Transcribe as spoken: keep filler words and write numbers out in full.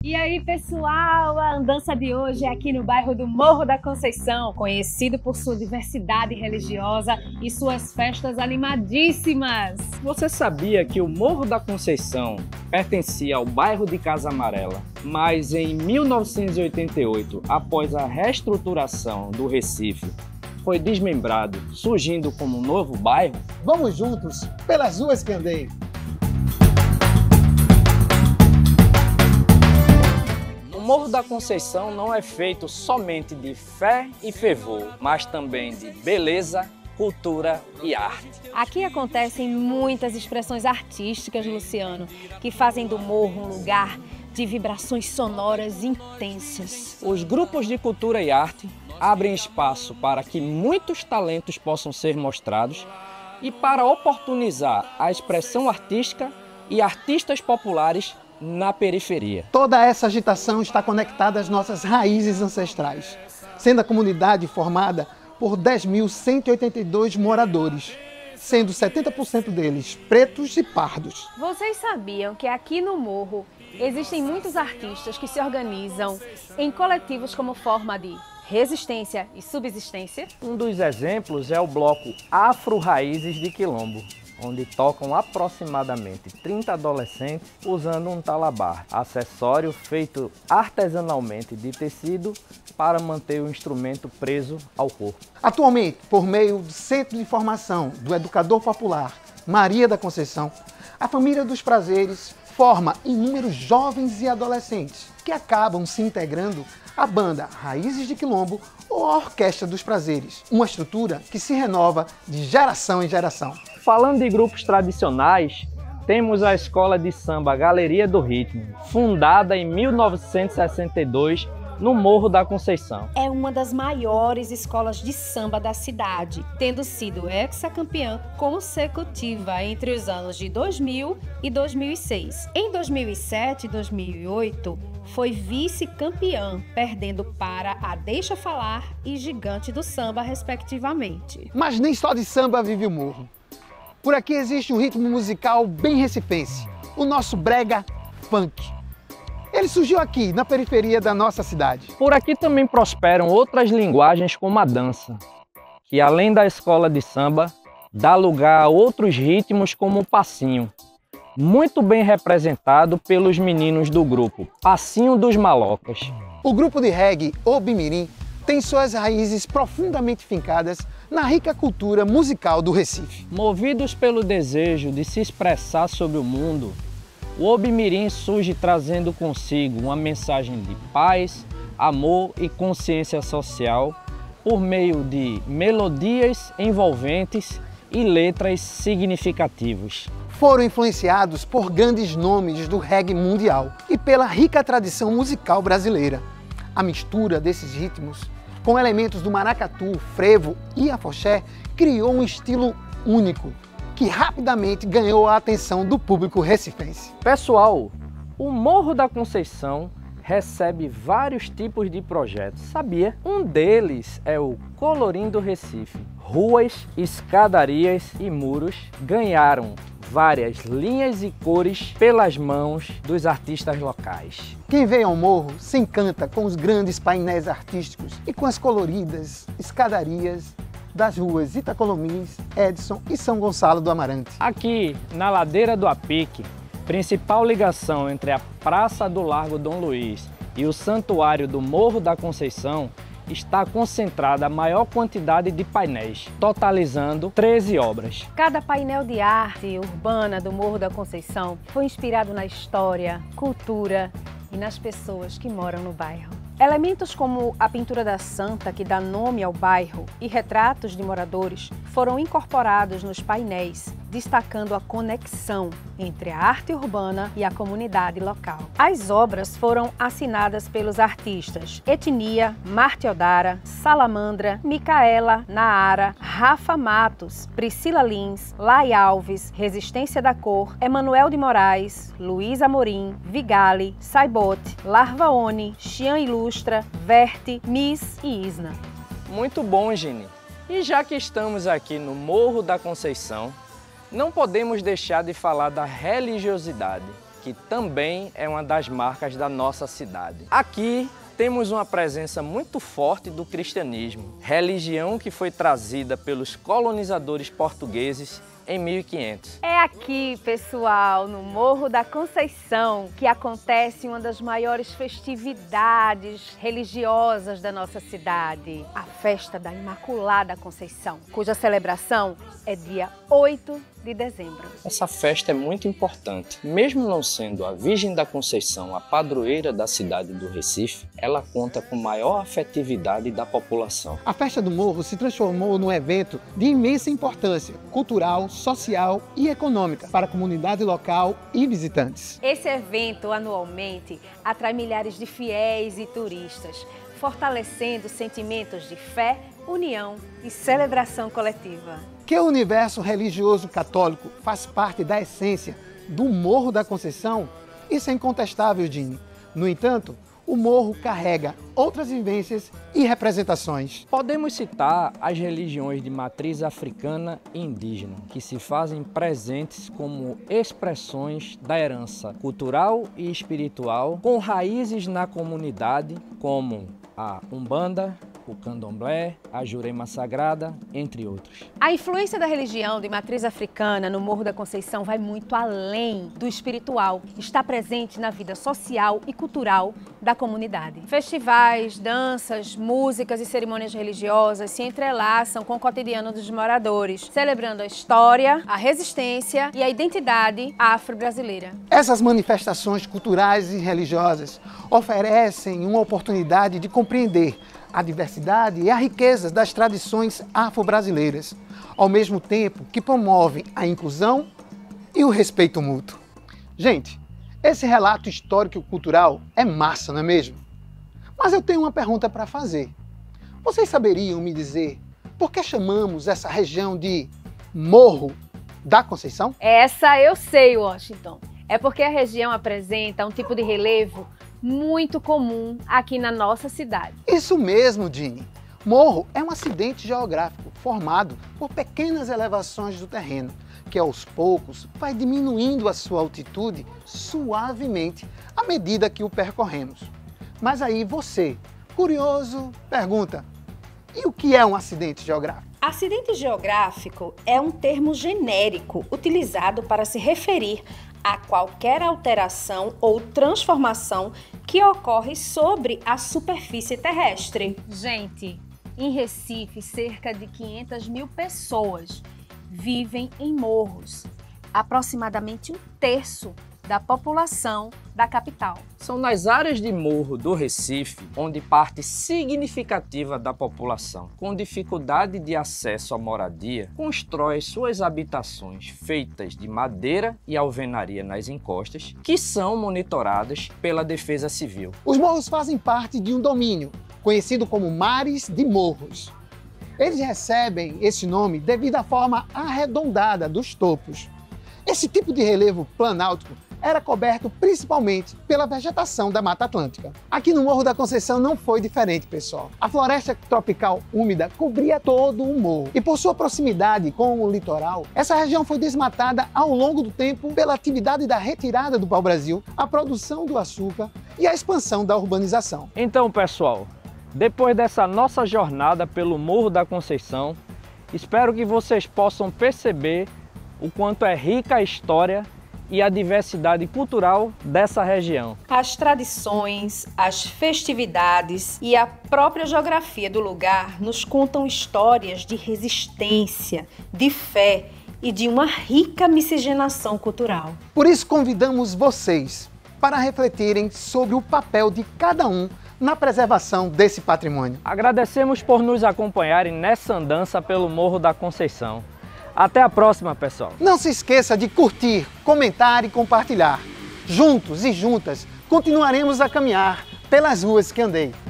E aí, pessoal, a andança de hoje é aqui no bairro do Morro da Conceição, conhecido por sua diversidade religiosa e suas festas animadíssimas. Você sabia que o Morro da Conceição pertencia ao bairro de Casa Amarela, mas em mil novecentos e oitenta e oito, após a reestruturação do Recife, foi desmembrado, surgindo como um novo bairro? Vamos juntos pelas ruas que andei. O Morro da Conceição não é feito somente de fé e fervor, mas também de beleza, cultura e arte. Aqui acontecem muitas expressões artísticas, Luciano, que fazem do morro um lugar de vibrações sonoras intensas. Os grupos de cultura e arte abrem espaço para que muitos talentos possam ser mostrados e para oportunizar a expressão artística e artistas populares na periferia. Toda essa agitação está conectada às nossas raízes ancestrais, sendo a comunidade formada por dez mil cento e oitenta e dois moradores, sendo setenta por cento deles pretos e pardos. Vocês sabiam que aqui no morro existem muitos artistas que se organizam em coletivos como forma de resistência e subsistência? Um dos exemplos é o bloco Afro Raízes de Quilombo, onde tocam aproximadamente trinta adolescentes usando um talabar, acessório feito artesanalmente de tecido para manter o instrumento preso ao corpo. Atualmente, por meio do Centro de Formação do Educador Popular Maria da Conceição, a Família dos Prazeres forma inúmeros jovens e adolescentes que acabam se integrando à banda Raízes de Quilombo ou à Orquestra dos Prazeres, uma estrutura que se renova de geração em geração. Falando de grupos tradicionais, temos a Escola de Samba Galeria do Ritmo, fundada em mil novecentos e sessenta e dois no Morro da Conceição. É uma das maiores escolas de samba da cidade, tendo sido hexacampeã consecutiva entre os anos de dois mil e dois mil e seis. Em dois mil e sete e dois mil e oito, foi vice-campeã, perdendo para a Deixa Falar e Gigante do Samba, respectivamente. Mas nem só de samba vive o morro. Por aqui existe um ritmo musical bem recifense, o nosso brega funk. Ele surgiu aqui, na periferia da nossa cidade. Por aqui também prosperam outras linguagens como a dança, que além da escola de samba, dá lugar a outros ritmos como o passinho, muito bem representado pelos meninos do grupo Passinho dos Malocas. O grupo de reggae, o Bimirim, tem suas raízes profundamente fincadas na rica cultura musical do Recife. Movidos pelo desejo de se expressar sobre o mundo, o Obimirim surge trazendo consigo uma mensagem de paz, amor e consciência social por meio de melodias envolventes e letras significativas. Foram influenciados por grandes nomes do reggae mundial e pela rica tradição musical brasileira. A mistura desses ritmos com elementos do maracatu, frevo e afoxé criou um estilo único, que rapidamente ganhou a atenção do público recifense. Pessoal, o Morro da Conceição recebe vários tipos de projetos, sabia? Um deles é o Colorindo Recife. Ruas, escadarias e muros ganharam várias linhas e cores pelas mãos dos artistas locais. Quem vem ao morro se encanta com os grandes painéis artísticos e com as coloridas escadarias das ruas Itacolomis, Edson e São Gonçalo do Amarante. Aqui, na ladeira do Apique, principal ligação entre a Praça do Largo Dom Luiz e o Santuário do Morro da Conceição, está concentrada a maior quantidade de painéis, totalizando treze obras. Cada painel de arte urbana do Morro da Conceição foi inspirado na história, cultura e nas pessoas que moram no bairro. Elementos como a pintura da Santa, que dá nome ao bairro, e retratos de moradores foram incorporados nos painéis, destacando a conexão entre a arte urbana e a comunidade local. As obras foram assinadas pelos artistas Etnia, Marte Odara, Salamandra, Micaela Naara, Rafa Matos, Priscila Lins, Lai Alves, Resistência da Cor, Emanuel de Moraes, Luiz Amorim, Vigali, Saibote, Larvaone, Xian Ilustra, Verte, Miss e Isna. Muito bom, Gini. E já que estamos aqui no Morro da Conceição, não podemos deixar de falar da religiosidade, que também é uma das marcas da nossa cidade. Aqui temos uma presença muito forte do cristianismo, religião que foi trazida pelos colonizadores portugueses em mil e quinhentos. É aqui, pessoal, no Morro da Conceição, que acontece uma das maiores festividades religiosas da nossa cidade, a Festa da Imaculada Conceição, cuja celebração é dia oito de dezembro. Essa festa é muito importante. Mesmo não sendo a Virgem da Conceição a padroeira da cidade do Recife, ela conta com maior afetividade da população. A Festa do Morro se transformou num evento de imensa importância cultural, social e econômica para a comunidade local e visitantes. Esse evento, anualmente, atrai milhares de fiéis e turistas, fortalecendo sentimentos de fé, união e celebração coletiva. Que o universo religioso católico faz parte da essência do Morro da Conceição, isso é incontestável, Dini. No entanto, o morro carrega outras vivências e representações. Podemos citar as religiões de matriz africana e indígena, que se fazem presentes como expressões da herança cultural e espiritual, com raízes na comunidade, como a Umbanda, o Candomblé, a Jurema Sagrada, entre outros. A influência da religião de matriz africana no Morro da Conceição vai muito além do espiritual. Está presente na vida social e cultural da comunidade. Festivais, danças, músicas e cerimônias religiosas se entrelaçam com o cotidiano dos moradores, celebrando a história, a resistência e a identidade afro-brasileira. Essas manifestações culturais e religiosas oferecem uma oportunidade de compreender a diversidade e a riqueza das tradições afro-brasileiras, ao mesmo tempo que promovem a inclusão e o respeito mútuo. Gente, esse relato histórico e cultural é massa, não é mesmo? Mas eu tenho uma pergunta para fazer. Vocês saberiam me dizer por que chamamos essa região de Morro da Conceição? Essa eu sei, Washington. É porque a região apresenta um tipo de relevo muito comum aqui na nossa cidade. Isso mesmo, Dini. Morro é um acidente geográfico formado por pequenas elevações do terreno, que aos poucos vai diminuindo a sua altitude suavemente à medida que o percorremos. Mas aí você, curioso, pergunta: e o que é um acidente geográfico? Acidente geográfico é um termo genérico utilizado para se referir a qualquer alteração ou transformação que ocorre sobre a superfície terrestre. Gente, em Recife, cerca de quinhentas mil pessoas vivem em morros, aproximadamente um terço da população da capital. São nas áreas de morro do Recife onde parte significativa da população, com dificuldade de acesso à moradia, constrói suas habitações feitas de madeira e alvenaria nas encostas, que são monitoradas pela Defesa Civil. Os morros fazem parte de um domínio conhecido como Mares de Morros. Eles recebem esse nome devido à forma arredondada dos topos. Esse tipo de relevo planáltico era coberto principalmente pela vegetação da Mata Atlântica. Aqui no Morro da Conceição não foi diferente, pessoal. A floresta tropical úmida cobria todo o morro e por sua proximidade com o litoral, essa região foi desmatada ao longo do tempo pela atividade da retirada do pau-brasil, a produção do açúcar e a expansão da urbanização. Então, pessoal, depois dessa nossa jornada pelo Morro da Conceição, espero que vocês possam perceber o quanto é rica a história e a diversidade cultural dessa região. As tradições, as festividades e a própria geografia do lugar nos contam histórias de resistência, de fé e de uma rica miscigenação cultural. Por isso convidamos vocês para refletirem sobre o papel de cada um na preservação desse patrimônio. Agradecemos por nos acompanharem nessa andança pelo Morro da Conceição. Até a próxima, pessoal. Não se esqueça de curtir, comentar e compartilhar. Juntos e juntas continuaremos a caminhar pelas ruas que andei.